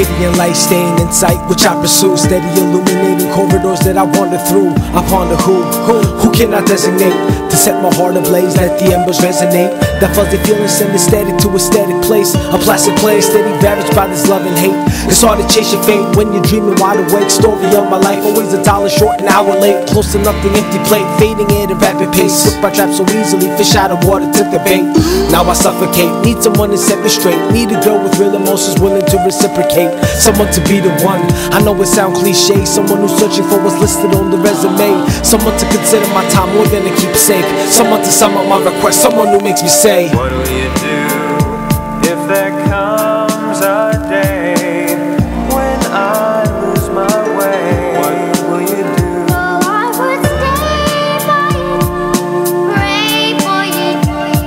Radiant light staying in sight, which I pursue. Steady illuminating corridors that I wander through. I ponder who can I designate to set my heart ablaze, let the embers resonate. That fuzzy feeling send it static to a static place, a placid place, steady ravaged by this love and hate. It's hard to chase your fate when you're dreaming wide awake. Story of my life, always a dollar short, an hour late. Close enough, the empty plate, fading at a rapid pace. Slip my trap so easily, fish out of water took the bait. Now I suffocate, need someone to set me straight. Need a girl with real emotions willing to reciprocate. Someone to be the one, I know it sounds cliche. Someone who's searching for what's listed on the resume. Someone to consider my time more than a keepsake. Someone to sum up my request, someone who makes me say, what will you do if there comes a day when I lose my way? What will you do? Oh, I would stay by you, pray for you.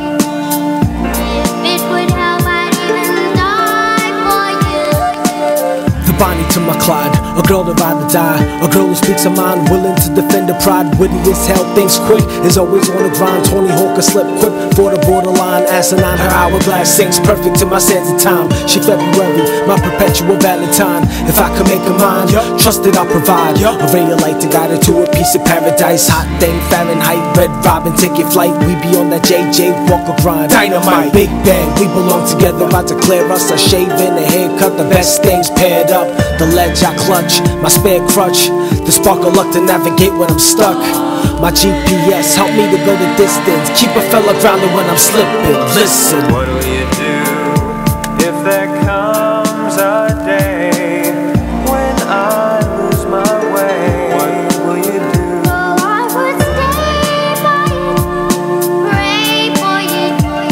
If it would help, I'd even die for you. the Bonnie to my Clyde, a girl to ride or die, a girl who speaks her mind, willing to defend her pride. Witty as hell, thinks quick, is always on the grind. Tony Hawk, a slip quick for the borderline. Asinine, her hourglass sinks perfect to my sense of time. She February, my perpetual Valentine. If I could make her mine, trust that I'll provide. A ray of light to guide her to a piece of paradise. Hot thing, Fahrenheit, red robin, ticket flight. We be on that JJ Walker grind. Dynamite, Big Bang, we belong together. I declare us a shave and a haircut, the best things paired up. The ledge I clutch, my spare crutch, the spark of luck to navigate when I'm stuck. My GPS help me to go the distance, keep a fella grounded when I'm slipping. Listen, what will you do if there comes a day when I lose my way? What will you do? Oh, I would stay by you, pray for you.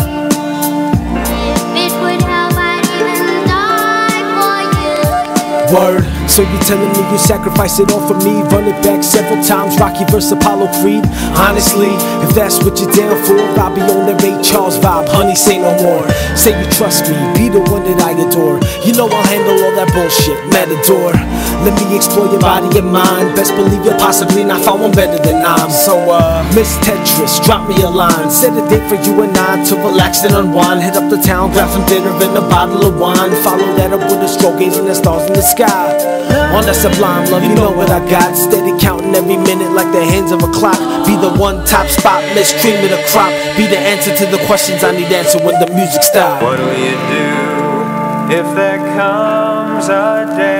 If it would help, I'd even die for you. word. So you telling me you sacrifice it all for me? Run it back several times, Rocky vs. Apollo Creed. Honestly, if that's what you're down for, I'll be on the Ray Charles vibe. Honey, say no more. Say you trust me, be the one that I adore. You know I'll handle all that bullshit, matador. Let me explore your body and mind. Best believe you'll possibly not find one better than I'm. So Miss Tetris, drop me a line. Set a date for you and I to relax and unwind. Hit up the town, grab some dinner and a bottle of wine. Follow that up with a stroke, gazing the stars in the sky. On that sublime love, you know what I got. Steady counting every minute like the hands of a clock. Be the one top spot, let's dream of the crop. Be the answer to the questions I need answered when the music stops. What will you do if there comes a day